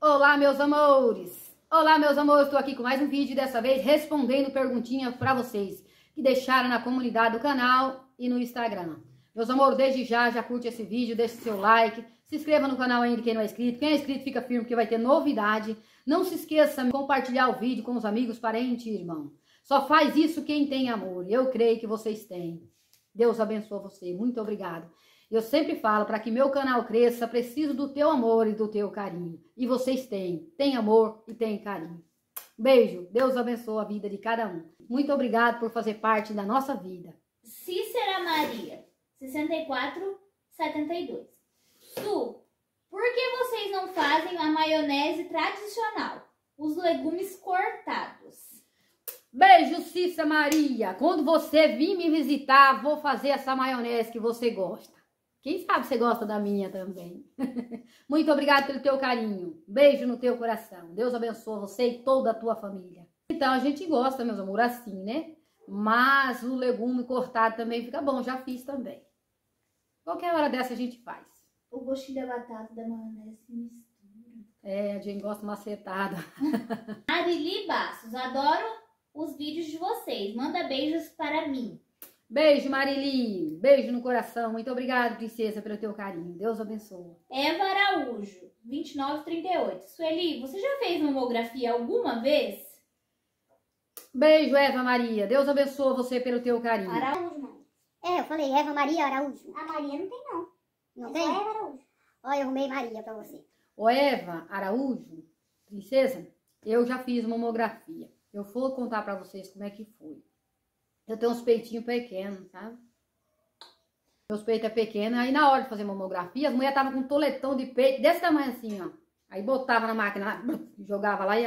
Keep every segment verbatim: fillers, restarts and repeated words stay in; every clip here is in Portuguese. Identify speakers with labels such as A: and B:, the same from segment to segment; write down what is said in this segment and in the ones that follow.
A: Olá, meus amores! Olá, meus amores! Estou aqui com mais um vídeo, dessa vez respondendo perguntinhas para vocês que deixaram na comunidade do canal e no Instagram. Meus amores, desde já, já curte esse vídeo, deixe seu like, se inscreva no canal ainda quem não é inscrito. Quem é inscrito fica firme porque vai ter novidade. Não se esqueça de compartilhar o vídeo com os amigos, parentes e irmãos. Só faz isso quem tem amor. Eu creio que vocês têm. Deus abençoe você. Muito obrigado. Eu sempre falo, para que meu canal cresça, preciso do teu amor e do teu carinho. E vocês têm. Tem amor e tem carinho. Beijo. Deus abençoe a vida de cada um. Muito obrigado por fazer parte da nossa vida.
B: Cícera Maria, sessenta e quatro, setenta e dois. Su, por que vocês não fazem a maionese tradicional? Os legumes cortados.
A: Beijo, Cícera Maria. Quando você vir me visitar, vou fazer essa maionese que você gosta. Quem sabe você gosta da minha também. Muito obrigado pelo teu carinho. Beijo no teu coração. Deus abençoe você e toda a tua família. Então, a gente gosta, meus amores, assim, né? Mas o legume cortado também fica bom. Já fiz também. Qualquer hora dessa a gente faz.
B: O gostinho da batata da maionese se mistura.
A: É, a gente gosta macetada.
B: Arili Bastos, adoro os vídeos de vocês. Manda beijos para mim.
A: Beijo, Marili. Beijo no coração. Muito obrigada, princesa, pelo teu carinho. Deus abençoe.
B: Eva Araújo, vinte e nove, trinta e oito. Sueli, você já fez mamografia alguma vez?
A: Beijo, Eva Maria. Deus abençoe você pelo teu carinho.
C: Araújo, mãe. É, eu falei Eva Maria Araújo.
B: A Maria não tem, não.
C: Não
B: É
C: tem?
B: só Eva Araújo.
C: Olha, eu arrumei Maria pra você.
A: Ô, Eva Araújo, princesa, eu já fiz mamografia. Eu vou contar pra vocês como é que foi. Eu tenho uns peitinhos pequenos, sabe? Meus peitos é pequeno. Aí na hora de fazer mamografia, as mulheres estavam com um toletão de peito desse tamanho assim, ó. Aí botava na máquina, jogava lá e...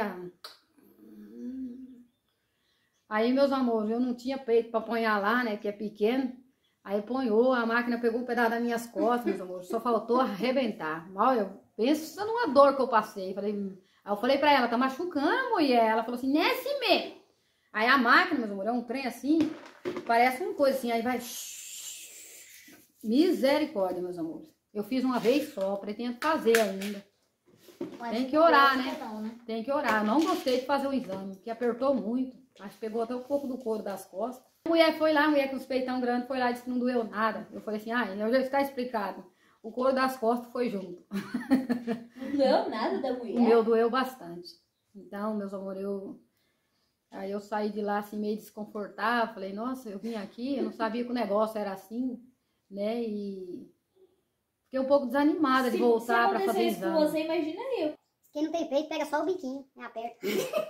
A: Aí, meus amores, eu não tinha peito pra apanhar lá, né, que é pequeno. Aí ponhou, a máquina pegou um pedaço das minhas costas, meus amores. Só faltou arrebentar. Olha, eu penso numa dor que eu passei. Falei... Aí eu falei pra ela, tá machucando, mulher? Ela falou assim, nesse meio. Aí a máquina, meus amores, é um trem assim, parece uma coisa assim, aí vai... Misericórdia, meus amores. Eu fiz uma vez só, pretendo fazer ainda. Tem que orar, né? Tem que orar. Eu não gostei de fazer o exame, porque apertou muito. Acho que pegou até um pouco do couro das costas. A mulher foi lá, a mulher com os peitão grandes, foi lá e disse que não doeu nada. Eu falei assim, ah, já está explicado. O couro das costas foi junto.
B: Não doeu nada da mulher?
A: O meu doeu bastante. Então, meus amores, eu... Aí eu saí de lá assim meio desconfortável, falei, nossa, eu vim aqui, eu não sabia que o negócio era assim, né, e fiquei um pouco desanimada de voltar para fazer
B: exame. Se
A: exame.
B: você, imagina eu.
C: Quem não tem peito, pega só o biquinho, né, aperta.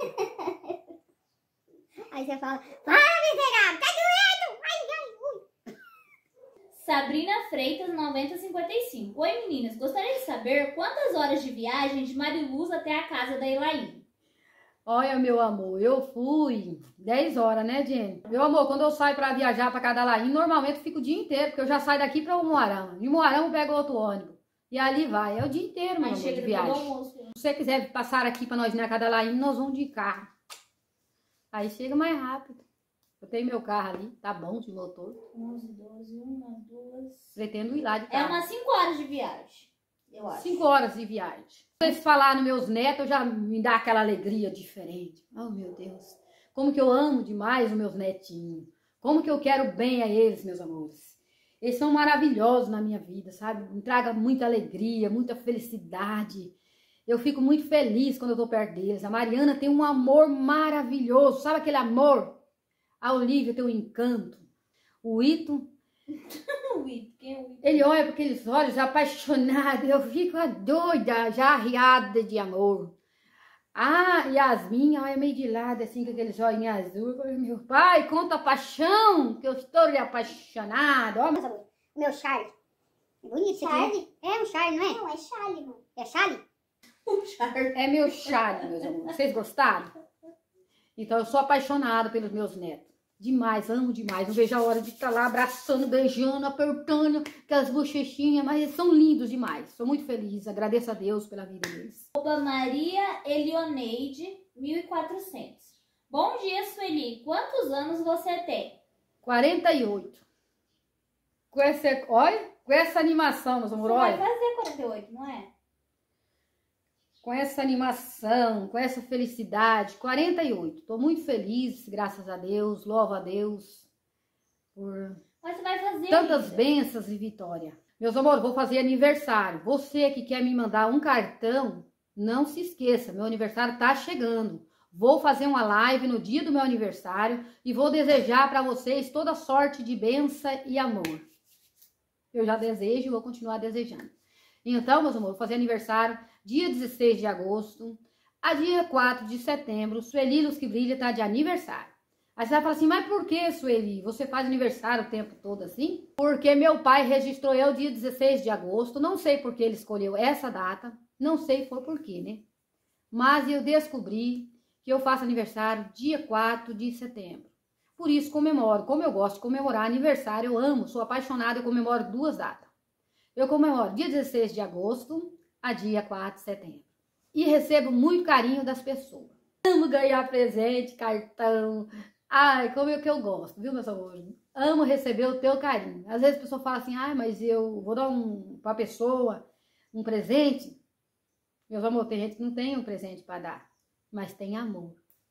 C: Aí você fala, para, miserável, tá doendo, ai, ai, ui.
B: Sabrina Freitas, noventa, cinquenta e cinco. Oi, meninas, gostaria de saber quantas horas de viagem de Mariluz até a casa da Elaine?
A: Olha, meu amor, eu fui dez horas, né, Jenny? Meu amor, quando eu saio pra viajar pra cada Laim, normalmente eu fico o dia inteiro, porque eu já saio daqui pra Umuarama. De Umuarama eu pego outro ônibus. E ali vai, é o dia inteiro, meu
B: Mas
A: amor, de
B: chega
A: viagem.
B: do almoço.
A: Se você quiser passar aqui pra nós ir na cada Laim, nós vamos de carro. Aí chega mais rápido. Eu tenho meu carro ali, tá bom de motor.
B: onze, doze, uma, duas...
A: Pretendo ir lá de
B: É
A: carro.
B: umas cinco horas de viagem, eu acho.
A: Cinco horas de viagem. Vocês falar nos meus netos, já me dá aquela alegria diferente. Oh, meu Deus. Como que eu amo demais os meus netinhos. Como que eu quero bem a eles, meus amores. Eles são maravilhosos na minha vida, sabe? Me traga muita alegria, muita felicidade. Eu fico muito feliz quando eu tô perto deles. A Mariana tem um amor maravilhoso. Sabe aquele amor? A Olivia tem um encanto. O Ito...
B: O Ito, quem é o Ito?
A: Ele olha para aqueles olhos apaixonados, eu fico doida, já arriada de amor. Ah, Yasmin olha meio de lado, assim, com aqueles olhinhos azul. Eu falei, meu pai, conta a paixão, que eu estou apaixonada. Ó,
C: Nossa, o meu Charlie. É bonito esse aqui, né? É um Charlie, não é?
B: Não, é Charlie, mano.
C: É Charlie?
B: O Charlie.
A: é meu Charlie, meus amores. Vocês gostaram? Então, eu sou apaixonada pelos meus netos. Demais, amo demais. Não vejo a hora de estar lá abraçando, beijando, apertando aquelas bochechinhas, mas eles são lindos demais. Sou muito feliz, agradeço a Deus pela vida deles.
B: Oba Maria Elioneide, mil e quatrocentos. Bom dia, Sueli. Quantos anos você tem?
A: quarenta e oito. Com essa, olha, com essa animação, meus amores,
B: Você vai
A: olha.
B: fazer quarenta e oito, não é?
A: com essa animação, com essa felicidade. quarenta e oito. Tô muito feliz, graças a Deus, louvo a Deus por
B: Mas você vai fazer
A: tantas
B: ainda.
A: bênçãos e vitória. Meus amores, vou fazer aniversário. Você que quer me mandar um cartão, não se esqueça, meu aniversário tá chegando. Vou fazer uma live no dia do meu aniversário e vou desejar para vocês toda sorte de bênção e amor. Eu já desejo e vou continuar desejando. Então, meus amores, vou fazer aniversário dia dezesseis de agosto a dia quatro de setembro. Sueli Luz que Brilha tá de aniversário. Aí você vai falar assim, mas por que, Sueli? Você faz aniversário o tempo todo assim? Porque meu pai registrou eu dia dezesseis de agosto. Não sei por que ele escolheu essa data. Não sei foi por quê, né? Mas eu descobri que eu faço aniversário dia quatro de setembro. Por isso comemoro. Como eu gosto de comemorar aniversário, eu amo, sou apaixonada, eu comemoro duas datas. Eu comemoro dia dezesseis de agosto a dia quatro de setembro. E recebo muito carinho das pessoas. Amo ganhar presente, cartão. Ai, como é que eu gosto, viu, meus amores? Amo receber o teu carinho. Às vezes a pessoa fala assim, ah, mas eu vou dar um, pra pessoa um presente. Meus amores, tem gente que não tem um presente para dar, mas tem amor.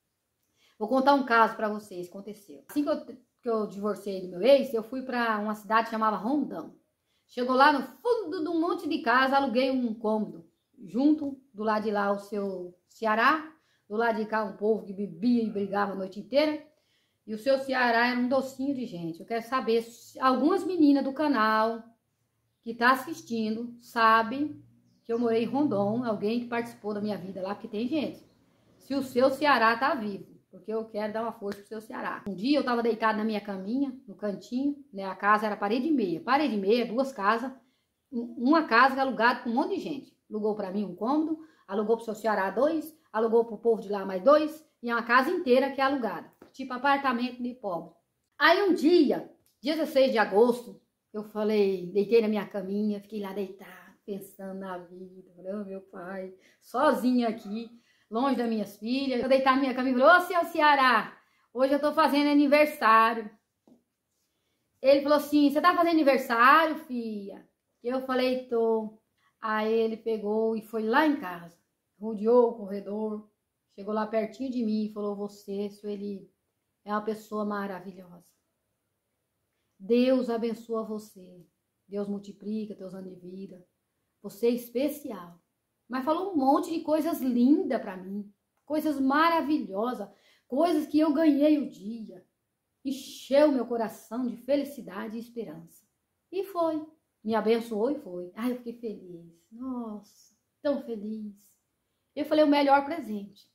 A: Vou contar um caso para vocês, aconteceu. Assim que eu, que eu divorciei do meu ex, eu fui para uma cidade chamada Rondão. Chegou lá no fundo de um monte de casa, aluguei um cômodo. Junto, do lado de lá o seu Ceará, do lado de cá um povo que bebia e brigava a noite inteira. E o seu Ceará era um docinho de gente. Eu quero saber se algumas meninas do canal que tá assistindo sabem que eu morei em Rondon, alguém que participou da minha vida lá, porque tem gente. Se o seu Ceará tá vivo, porque eu quero dar uma força pro seu Ceará. Um dia eu tava deitada na minha caminha, no cantinho, né? A casa era parede e meia. Parede e meia, duas casas. Uma casa alugada com um monte de gente. Alugou para mim um cômodo, alugou pro seu Ceará dois, alugou pro povo de lá mais dois, e é uma casa inteira que é alugada. Tipo apartamento de pobre. Aí um dia, dia dezesseis de agosto, eu falei, deitei na minha caminha, fiquei lá deitada, pensando na vida. Falei, oh, meu pai, sozinha aqui, longe das minhas filhas. Eu deitei na minha caminha e falei, ô, seu Ceará, hoje eu tô fazendo aniversário. Ele falou assim, você tá fazendo aniversário, filha? Eu falei, tô. Aí ele pegou e foi lá em casa, rodeou o corredor, chegou lá pertinho de mim e falou, você, Sueli, é uma pessoa maravilhosa. Deus abençoa você. Deus multiplica teus anos de vida. Você é especial. Mas falou um monte de coisas lindas para mim. Coisas maravilhosas. Coisas que eu ganhei o dia. Encheu meu coração de felicidade e esperança. E foi. Me abençoou e foi. Ai, eu fiquei feliz. Nossa, tão feliz. Eu falei o melhor presente.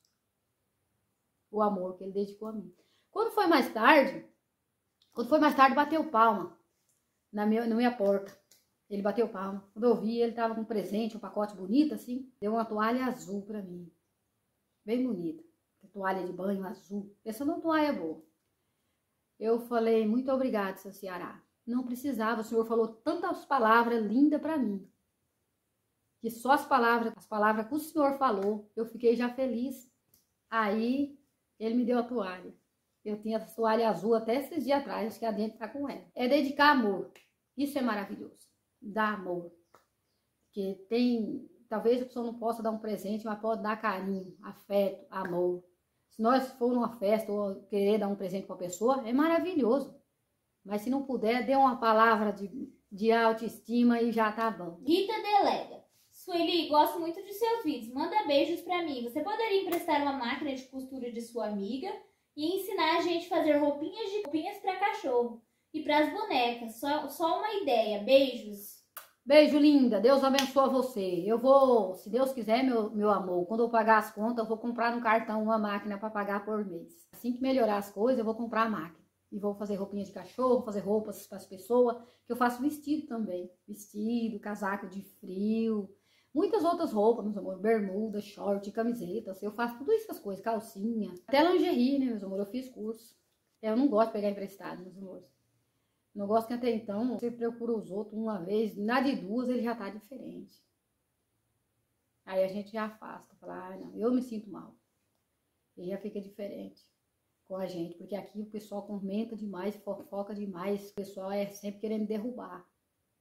A: O amor que ele dedicou a mim. Quando foi mais tarde, quando foi mais tarde, bateu palma na minha, na minha porta. Ele bateu palma. Quando eu vi, ele tava com um presente, um pacote bonito assim. Deu uma toalha azul pra mim. Bem bonita. Toalha de banho azul. Essa não é uma toalha boa. Eu falei, muito obrigado, seu Ceará. Não precisava, o senhor falou tantas palavras lindas pra mim. Que só as palavras, as palavras que o senhor falou, eu fiquei já feliz. Aí, ele me deu a toalha. Eu tinha essa toalha azul até esses dias atrás, acho que a dentro tá com ela. É dedicar amor. Isso é maravilhoso. Dar amor. Porque tem, talvez a pessoa não possa dar um presente, mas pode dar carinho, afeto, amor. Se nós for numa festa ou querer dar um presente para a pessoa, é maravilhoso. Mas se não puder, dê uma palavra de, de autoestima e já tá bom.
B: Rita Delega. Sueli, gosto muito de seus vídeos. Manda beijos pra mim. Você poderia emprestar uma máquina de costura de sua amiga e ensinar a gente a fazer roupinhas de roupinhas para cachorro e para as bonecas. Só, só uma ideia. Beijos.
A: Beijo, linda. Deus abençoe você. Eu vou, se Deus quiser, meu, meu amor, quando eu pagar as contas, eu vou comprar no cartão uma máquina para pagar por mês. Assim que melhorar as coisas, eu vou comprar a máquina. E vou fazer roupinha de cachorro, fazer roupas para as pessoas, que eu faço vestido também. Vestido, casaco de frio, muitas outras roupas, meus amores, bermuda, short, camisetas. Eu faço tudo essas coisas, calcinha. Até lingerie, né, meus amores, eu fiz curso. Eu não gosto de pegar emprestado, meus amores. Não gosto que até então você procura os outros uma vez, na de duas ele já tá diferente. Aí a gente já afasta, fala, ah, não, eu me sinto mal. E já fica diferente com a gente, porque aqui o pessoal comenta demais, fofoca demais, o pessoal é sempre querendo derrubar.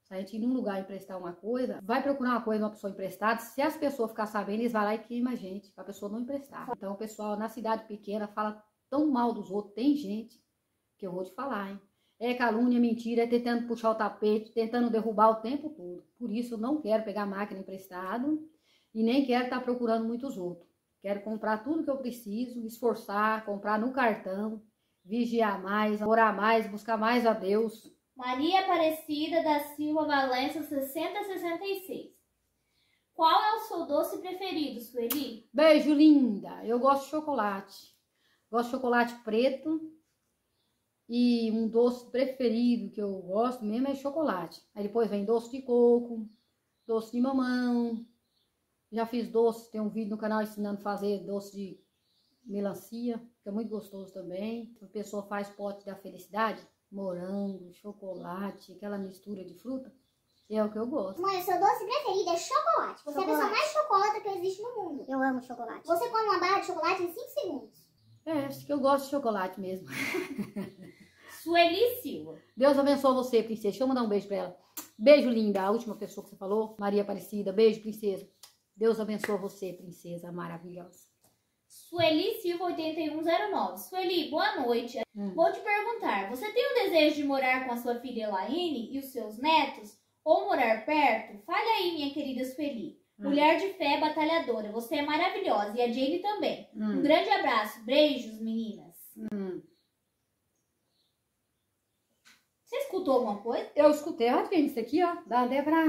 A: Se a gente ir num lugar emprestar uma coisa, vai procurar uma coisa, uma pessoa emprestada, se as pessoas ficarem sabendo, eles vão lá e queimam a gente, pra pessoa não emprestar. Então o pessoal na cidade pequena fala tão mal dos outros, tem gente que eu vou te falar, hein? É calúnia, mentira, é tentando puxar o tapete, tentando derrubar o tempo todo. Por isso eu não quero pegar máquina emprestado e nem quero estar procurando muitos outros. Quero comprar tudo que eu preciso, esforçar, comprar no cartão, vigiar mais, orar mais, buscar mais a Deus.
B: Maria Aparecida da Silva Valença, sessenta sessenta e seis. Qual é o seu doce preferido, Sueli?
A: Beijo, linda. Eu gosto de chocolate. Gosto de chocolate preto. E um doce preferido que eu gosto mesmo é chocolate. Aí depois vem doce de coco, doce de mamão. Já fiz doce, tem um vídeo no canal ensinando a fazer doce de melancia, que é muito gostoso também. A pessoa faz pote da felicidade. Morango, chocolate, aquela mistura de fruta, é o que eu gosto.
C: Mãe, o seu doce preferido é chocolate. Você chocolate. É a pessoa mais chocolata que existe no mundo. Eu amo chocolate. Você come uma barra de chocolate em cinco segundos.
A: É, acho que eu gosto de chocolate mesmo.
B: Sueli Silva.
A: Deus abençoe você, princesa. Deixa eu mandar um beijo pra ela. Beijo, linda. A última pessoa que você falou, Maria Aparecida. Beijo, princesa. Deus abençoe você, princesa maravilhosa.
B: Sueli Silva oitenta e um zero nove. Sueli, boa noite. Hum. Vou te perguntar, você tem o desejo de morar com a sua filha Elaine e os seus netos? Ou morar perto? Fale aí, minha querida Sueli. Hum. Mulher de fé, batalhadora. Você é maravilhosa. E a Jane também. Hum. Um grande abraço. Beijos, meninas.
A: Hum.
B: Você escutou alguma coisa?
A: Eu escutei. Olha, gente, isso aqui, ó. Dá até pra...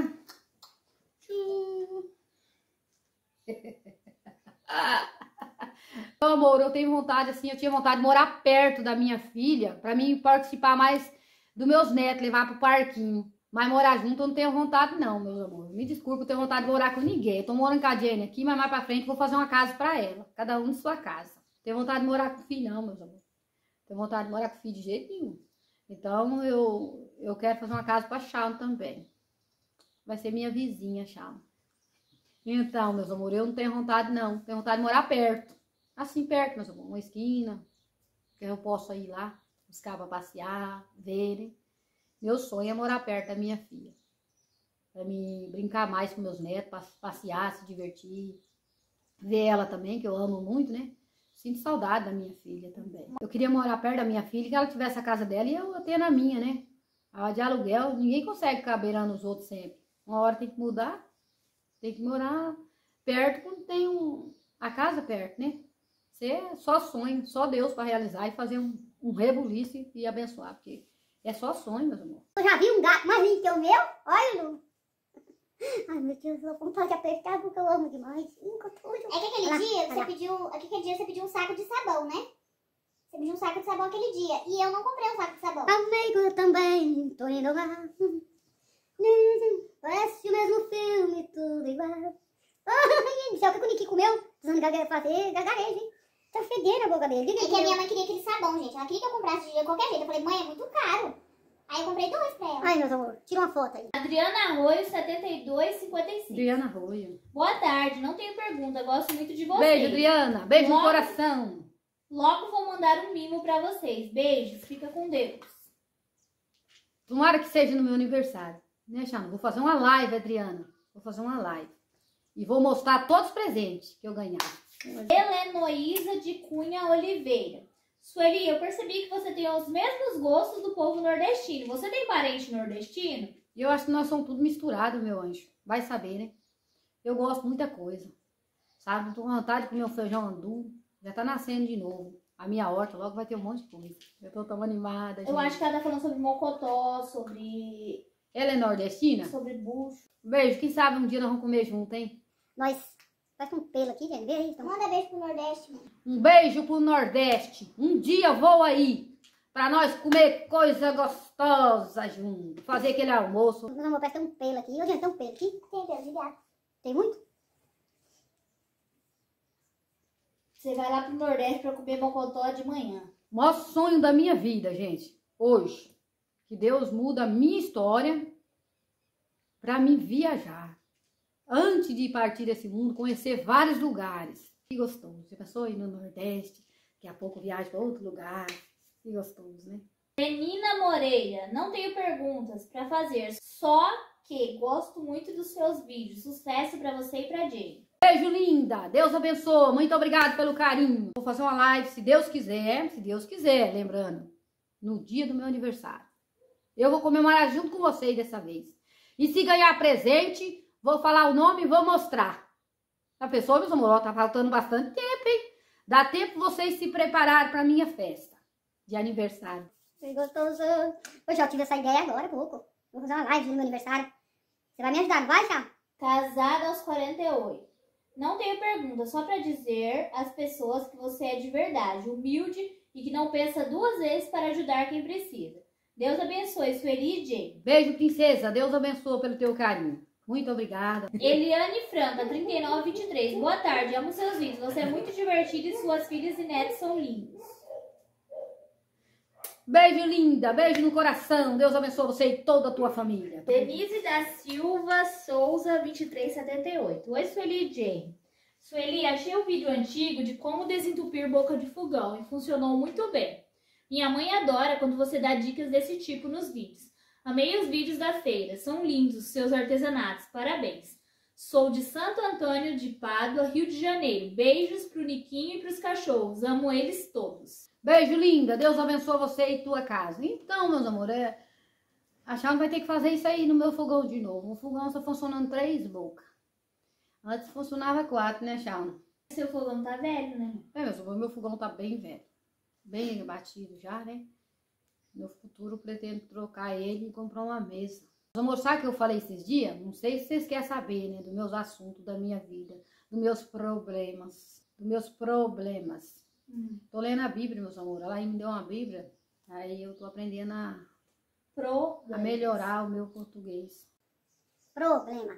A: Meu amor, eu tenho vontade, assim, eu tinha vontade de morar perto da minha filha, pra mim participar mais dos meus netos, levar pro parquinho. Mas morar junto eu não tenho vontade não, meus amores. Me desculpa, eu tenho vontade de morar com ninguém. Eu tô morando com a Jenny aqui, mas mais pra frente vou fazer uma casa pra ela. Cada um em sua casa. Tenho vontade de morar com filho não, meus amores. Tenho vontade de morar com filho de jeito nenhum. Então eu, eu quero fazer uma casa pra Shawn também. Vai ser minha vizinha, Shawn. Então, meus amores, eu não tenho vontade não. Tenho vontade de morar perto. Assim perto, meus amores. Uma esquina. Que eu possa ir lá, buscar pra passear, verem. Meu sonho é morar perto da minha filha. Pra mim brincar mais com meus netos, passear, se divertir. Ver ela também, que eu amo muito, né? Sinto saudade da minha filha também. Eu queria morar perto da minha filha, que ela tivesse a casa dela e eu ter na minha, né? A de aluguel, ninguém consegue ficar beirando os outros sempre. Uma hora tem que mudar. Tem que morar perto quando tem um, a casa perto, né? Isso é só sonho, só Deus para realizar e fazer um, um rebuliço e abençoar, porque é só sonho, meus amores.
C: Eu já vi um gato mais lindo que o meu? Olha, Lu. Ai, meu Deus, eu vou vontade de apertar porque eu amo demais.
B: É que aquele dia você pediu, é que aquele dia você pediu um saco de sabão, né? Você pediu um saco de sabão aquele dia e eu não comprei um saco de sabão.
C: Amigo também, tô indo lá. Parece o mesmo filme, tudo igual. Ai, céu, o que o Niki comeu? Precisando fazer gagarejo, hein? Tá fedendo a boca dele.
B: É que a minha mãe queria aquele sabão, gente. Ela queria que eu comprasse de qualquer jeito. Eu falei, mãe, é muito caro. Aí eu comprei dois pra ela.
C: Ai, meu amor, tira uma foto aí.
B: Adriana Arroio, setenta e dois cinquenta e cinco.
A: Adriana Arroio.
B: Boa tarde, não tenho pergunta. Gosto muito de vocês.
A: Beijo, Adriana. Beijo
B: logo,
A: no coração.
B: Logo vou mandar um mimo pra vocês. Beijos, fica com Deus.
A: Tomara que seja no meu aniversário. Né, Chama? Vou fazer uma live, Adriana. Vou fazer uma live. E vou mostrar todos os presentes que eu ganhar.
B: Helenoísa de Cunha Oliveira. Sueli, eu percebi que você tem os mesmos gostos do povo nordestino. Você tem parente nordestino?
A: Eu acho que nós somos tudo misturado, meu anjo. Vai saber, né? Eu gosto de muita coisa. Sabe? Tô com vontade de comer um feijão andu. Já tá nascendo de novo. A minha horta logo vai ter um monte de coisa. Eu tô tão animada, gente.
B: Eu acho que ela tá falando sobre mocotó, sobre...
A: Ela é nordestina?
B: Sobre bucho.
A: Beijo. Quem sabe um dia nós vamos comer junto, hein?
C: Nós... Faz um pelo aqui, gente. Vê aí. Então.
B: Manda beijo pro Nordeste, mano.
A: Um beijo pro Nordeste. Um dia eu vou aí. Pra nós comer coisa gostosa junto. Fazer aquele almoço.
C: Meu amor, parece que tem um pelo aqui. Ô, gente, tem um pelo aqui? Tem pelo de gato. Tem muito?
B: Você vai lá pro Nordeste pra comer mocotó de manhã.
A: O maior sonho da minha vida, gente. Hoje. Que Deus muda a minha história pra mim viajar. Antes de partir desse mundo, conhecer vários lugares. Que gostoso. Você pensou ir no Nordeste, daqui a pouco viaja para outro lugar. Que gostoso, né?
B: Menina Moreira, não tenho perguntas para fazer, só que gosto muito dos seus vídeos. Sucesso pra você e pra Jane.
A: Beijo, linda. Deus abençoe. Muito obrigado pelo carinho. Vou fazer uma live, se Deus quiser, se Deus quiser, lembrando, no dia do meu aniversário. Eu vou comemorar junto com vocês dessa vez. E se ganhar presente, vou falar o nome e vou mostrar. A pessoa, meus amores, tá faltando bastante tempo, hein? Dá tempo vocês se prepararem pra minha festa de aniversário.
C: Que gostoso. Eu já tive essa ideia agora há pouco. Vou fazer uma live no meu aniversário. Você vai me ajudar, não vai, Chá?
B: Casada aos quarenta e oito. Não tenho pergunta, só pra dizer às pessoas que você é de verdade, humilde e que não pensa duas vezes para ajudar quem precisa. Deus abençoe, Sueli e Jane.
A: Beijo, princesa. Deus abençoe pelo teu carinho. Muito obrigada.
B: Eliane Franca, trinta e nove, vinte e três. Boa tarde, amo seus vídeos. Você é muito divertido e suas filhas e netos são lindos.
A: Beijo, linda. Beijo no coração. Deus abençoe você e toda a tua família.
B: Denise da Silva Souza, vinte e três, setenta e oito. Oi, Sueli e Jane. Sueli, achei um vídeo antigo de como desentupir boca de fogão e funcionou muito bem. Minha mãe adora quando você dá dicas desse tipo nos vídeos. Amei os vídeos da feira, são lindos os seus artesanatos, parabéns. Sou de Santo Antônio de Pádua, Rio de Janeiro. Beijos pro Niquinho e pros cachorros, amo eles todos.
A: Beijo, linda. Deus abençoe você e tua casa. Então, meus amores, é... a Chá vai ter que fazer isso aí no meu fogão de novo. O fogão só funcionando três bocas. Antes funcionava quatro, né, Chá?
B: Seu fogão tá velho, né?
A: É, meu, meu fogão tá bem velho. Bem batido já, né? No futuro eu pretendo trocar ele e comprar uma mesa. Meus amores, sabe o que eu falei esses dias? Não sei se vocês querem saber, né? Dos meus assuntos, da minha vida. Dos meus problemas. Dos meus problemas. Hum. Tô lendo a Bíblia, meus amores. Ela me deu uma Bíblia. Aí eu tô aprendendo a, a melhorar o meu português.
C: Problema.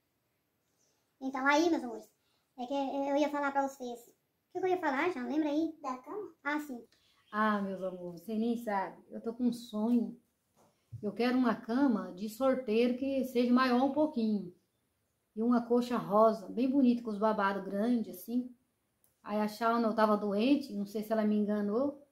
C: Então aí, meus amores, é que eu ia falar pra vocês. O que eu ia falar, já? Lembra aí? Da cama? Ah, sim.
A: Ah, meus amores, você nem sabe. Eu tô com um sonho. Eu quero uma cama de sorteiro que seja maior um pouquinho. E uma coxa rosa, bem bonita, com os babados grandes, assim. Aí a Shauna, eu tava doente, não sei se ela me enganou.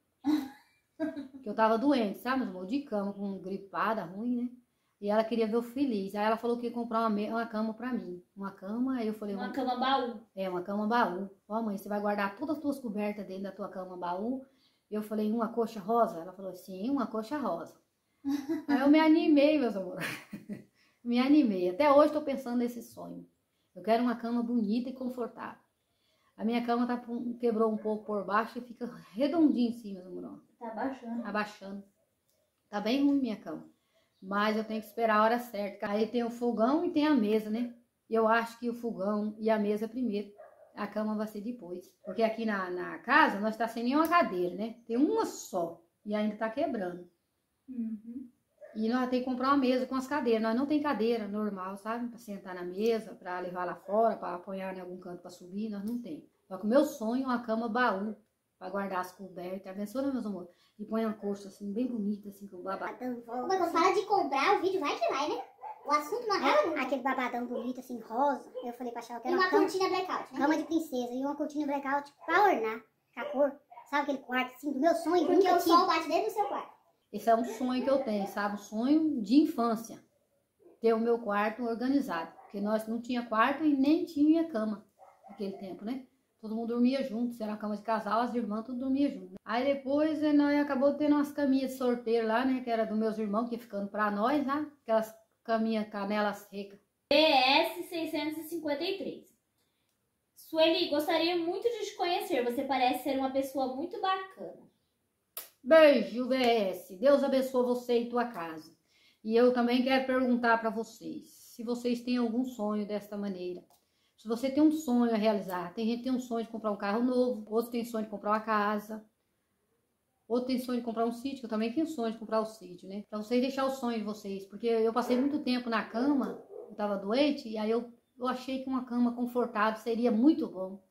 A: Que eu tava doente, sabe, meus amor? De cama, com gripada, ruim, né? E ela queria ver eu feliz. Aí ela falou que ia comprar uma, uma cama pra mim. Uma cama, aí eu falei...
B: Uma, uma cama baú.
A: É, uma cama baú. Ó, mãe, você vai guardar todas as tuas cobertas dentro da tua cama baú. Eu falei, uma coxa rosa? Ela falou, sim, uma coxa rosa. Aí eu me animei, meus amores. Me animei. Até hoje tô pensando nesse sonho. Eu quero uma cama bonita e confortável. A minha cama tá, quebrou um pouco por baixo e fica redondinho assim, meus amores.
B: Tá abaixando.
A: Abaixando. Tá bem ruim minha cama. Mas eu tenho que esperar a hora certa. Aí tem o fogão e tem a mesa, né? Eu acho que o fogão e a mesa primeiro. A cama vai ser depois. Porque aqui na, na casa nós tá sem nenhuma cadeira, né? Tem uma só. E ainda tá quebrando.
B: Uhum.
A: E nós temos que comprar uma mesa com as cadeiras. Nós não tem cadeira normal, sabe? Pra sentar na mesa, pra levar lá fora, pra apoiar em algum canto pra subir. Nós não tem. Só que o meu sonho é uma cama baú. Pra guardar as cobertas. Abençoa, né, meus amores? E põe uma coxa assim, bem bonita, assim, com o babadão.
C: Mas quando fala de comprar, o vídeo vai que vai, né? O assunto não acaba nunca. Aquele babadão bonito, assim, rosa. Eu falei pra Chá, que era uma, uma cama, cortina blackout, né? Cama de princesa. E uma cortina blackout pra ornar. Com a cor. Sabe aquele quarto, assim, do meu sonho? Porque o sol bate dentro do seu quarto.
A: Esse é um sonho que eu tenho, sabe? Um sonho de infância. Ter o meu quarto organizado. Porque nós não tinha quarto e nem tinha cama naquele tempo, né? Todo mundo dormia junto. Se era uma cama de casal, as irmãs tudo dormia junto. Aí depois nós acabou tendo umas caminhas de sorteiro lá, né? Que era dos meus irmãos, que ia ficando pra nós, né? Aquelas caminhas canelas secas.
B: B S seiscentos e cinquenta e três. Sueli, gostaria muito de te conhecer. Você parece ser uma pessoa muito bacana.
A: Beijo, B S. Deus abençoe você e tua casa. E eu também quero perguntar para vocês, se vocês têm algum sonho desta maneira. Se você tem um sonho a realizar, tem gente que tem um sonho de comprar um carro novo, outros tem sonho de comprar uma casa, outro tem sonho de comprar um sítio, eu também tenho sonho de comprar um sítio, né? Para vocês deixar o sonho de vocês, porque eu passei muito tempo na cama, eu tava doente, e aí eu, eu achei que uma cama confortável seria muito bom.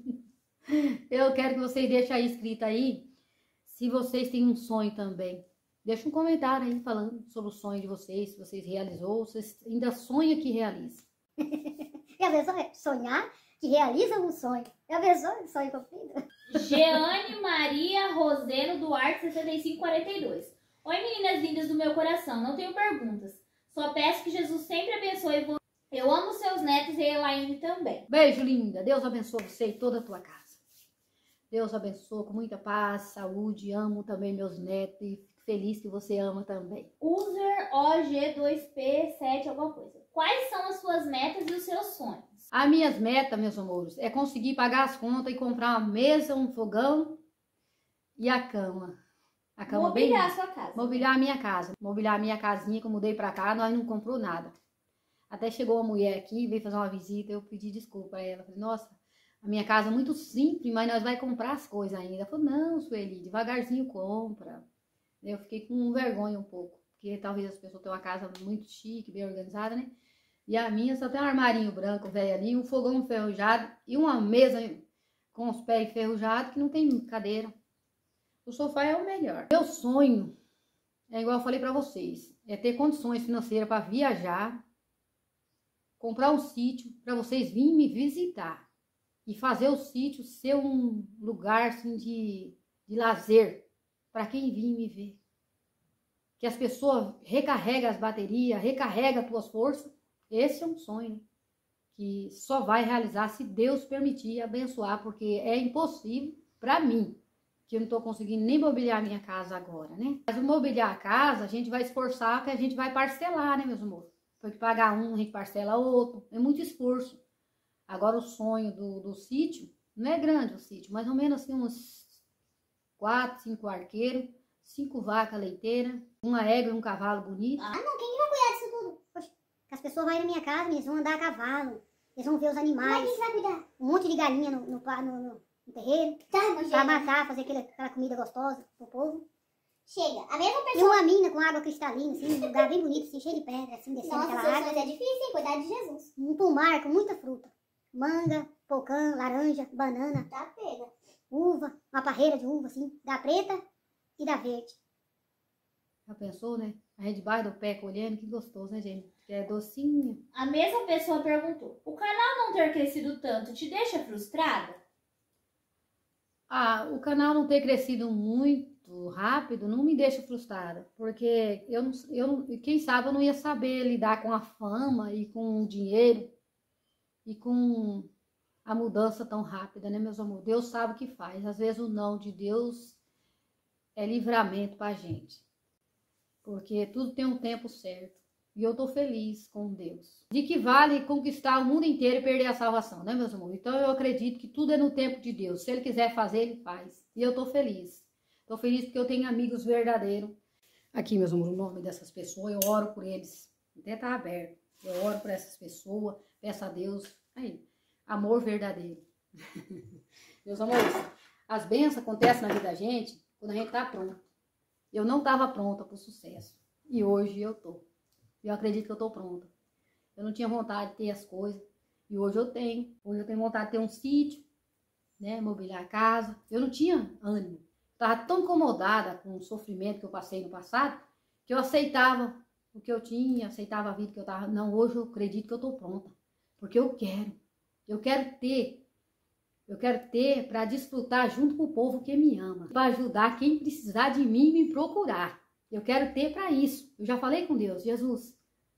A: Eu quero que vocês deixem aí escrito aí, se vocês têm um sonho também. Deixa um comentário aí falando sobre o sonho de vocês, se vocês realizou, se vocês ainda sonham que realiza.
C: E a pessoa sonhar que realiza um sonho. E a pessoa sonho cumprido.
B: Jeane Maria Roseno Duarte, sessenta e cinco quarenta e dois. Oi, meninas lindas do meu coração. Não tenho perguntas. Só peço que Jesus sempre abençoe você. Eu amo seus netos e a Elaine também.
A: Beijo, linda. Deus abençoe você e toda a tua casa. Deus abençoe com muita paz, saúde. Amo também meus netos e fico feliz que você ama também.
B: User O G dois P sete alguma coisa. Quais são as suas metas e os seus sonhos?
A: As minhas metas, meus amores, é conseguir pagar as contas e comprar uma mesa, um fogão e a cama. A cama
B: Mobiliar
A: bem...
B: a sua casa.
A: Mobiliar a minha casa. Mobiliar a minha casinha que eu mudei pra cá, nós não comprou nada. Até chegou uma mulher aqui, veio fazer uma visita, eu pedi desculpa a ela. Falei, nossa, a minha casa é muito simples, mas nós vamos comprar as coisas ainda. Ela falou, não, Sueli, devagarzinho compra. Eu fiquei com vergonha um pouco, porque talvez as pessoas tenham uma casa muito chique, bem organizada, né? E a minha só tem um armarinho branco velho ali, um fogão enferrujado e uma mesa com os pés enferrujados que não tem cadeira. O sofá é o melhor. Meu sonho, é igual eu falei pra vocês, é ter condições financeiras para viajar, comprar um sítio para vocês virem me visitar e fazer o sítio ser um lugar assim, de, de lazer para quem vir me ver. Que as pessoas recarregam as baterias, recarregam as tuas forças. Esse é um sonho que só vai realizar se Deus permitir e abençoar, porque é impossível para mim, que eu não estou conseguindo nem mobiliar a minha casa agora, né? Mas o mobiliar a casa, a gente vai esforçar, que a gente vai parcelar, né, meus amores? Porque pagar um, a gente parcela outro. É muito esforço. Agora o sonho do, do sítio, não é grande o sítio, mais ou menos assim uns quatro, cinco arqueiros, cinco vacas leiteiras, uma égua e um cavalo bonito.
C: Ah, não, quem que vai cuidar disso tudo? Poxa, que as pessoas vão ir na minha casa, eles vão andar a cavalo, eles vão ver os animais. Mas quem vai cuidar? Um monte de galinha no, no, no, no, no terreiro, tá, pra matar, fazer aquele, aquela comida gostosa pro povo. Chega, a mesma pessoa... E uma mina com água cristalina, assim, um lugar bem bonito, assim, cheio de pedra, assim, descendo Nossa, aquela água. Nossa, é difícil, hein? Cuidar de Jesus. Um pomar com muita fruta. Manga, pocã, laranja, banana. Tá pega. Uva, uma parreira de uva, assim, da preta e da verde.
A: Já pensou, né? A gente debaixo do pé colhendo, que gostoso, né, gente? Que é docinho.
B: A mesma pessoa perguntou, o canal não ter crescido tanto te deixa frustrada?
A: Ah, o canal não ter crescido muito rápido não me deixa frustrada, porque eu, não, eu quem sabe eu não ia saber lidar com a fama e com o dinheiro e com a mudança tão rápida, né, meus amores? Deus sabe o que faz. Às vezes o não de Deus é livramento pra gente, porque tudo tem um tempo certo. E eu tô feliz com Deus. De que vale conquistar o mundo inteiro e perder a salvação, né, meus amores? Então eu acredito que tudo é no tempo de Deus. Se Ele quiser fazer, Ele faz. E eu tô feliz. Tô feliz porque eu tenho amigos verdadeiros. Aqui, meus amores, o nome dessas pessoas, eu oro por eles. Até tá aberto. Eu oro por essas pessoas, peço a Deus. Aí, amor verdadeiro. Meus amores, as bênçãos acontecem na vida da gente quando a gente tá pronto. Eu não tava pronta pro sucesso. E hoje eu tô. Eu acredito que eu tô pronta. Eu não tinha vontade de ter as coisas. E hoje eu tenho. Hoje eu tenho vontade de ter um sítio, né? Mobiliar a casa. Eu não tinha ânimo. Estava tão incomodada com o sofrimento que eu passei no passado, que eu aceitava o que eu tinha, aceitava a vida que eu estava. Não, hoje eu acredito que eu estou pronta. Porque eu quero. Eu quero ter. Eu quero ter para desfrutar junto com o povo que me ama. Para ajudar quem precisar de mim e me procurar. Eu quero ter para isso. Eu já falei com Deus, Jesus,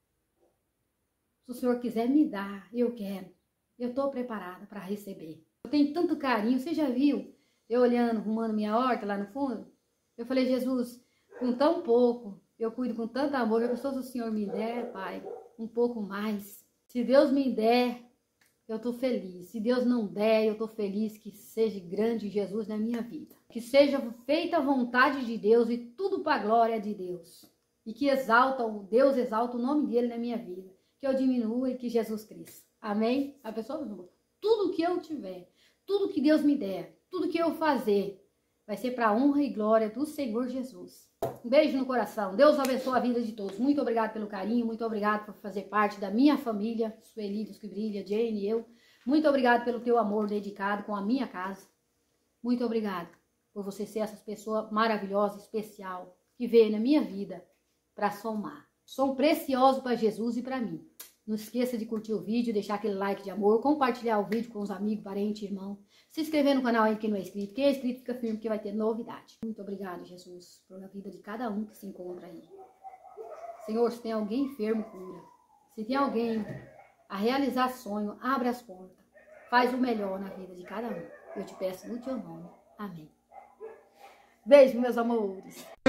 A: se o Senhor quiser me dar, eu quero. Eu estou preparada para receber. Eu tenho tanto carinho, você já viu? Eu olhando, arrumando minha horta lá no fundo. Eu falei, Jesus, com tão pouco, eu cuido com tanto amor. Eu sou se o Senhor me der, Pai, um pouco mais. Se Deus me der, eu estou feliz. Se Deus não der, eu estou feliz que seja grande Jesus na minha vida. Que seja feita a vontade de Deus e tudo para a glória de Deus. E que exalta, Deus exalta o nome dele na minha vida. Que eu diminua e que Jesus cresça. Amém? A pessoa, tudo que eu tiver, tudo que Deus me der, tudo que eu fazer, vai ser para a honra e glória do Senhor Jesus. Um beijo no coração. Deus abençoe a vida de todos. Muito obrigado pelo carinho. Muito obrigado por fazer parte da minha família. Sueli dos que brilha, Jane e eu. Muito obrigado pelo teu amor dedicado com a minha casa. Muito obrigado por você ser essa pessoa maravilhosa, especial, que veio na minha vida para somar. Som precioso para Jesus e para mim. Não esqueça de curtir o vídeo, deixar aquele like de amor, compartilhar o vídeo com os amigos, parentes, irmãos. Se inscrever no canal aí quem não é inscrito. Quem é inscrito fica firme que vai ter novidade. Muito obrigado, Jesus, pela vida de cada um que se encontra aí. Senhor, se tem alguém enfermo, cura. Se tem alguém a realizar sonho, abre as portas. Faz o melhor na vida de cada um. Eu te peço no teu nome. Amém. Beijo, meus amores.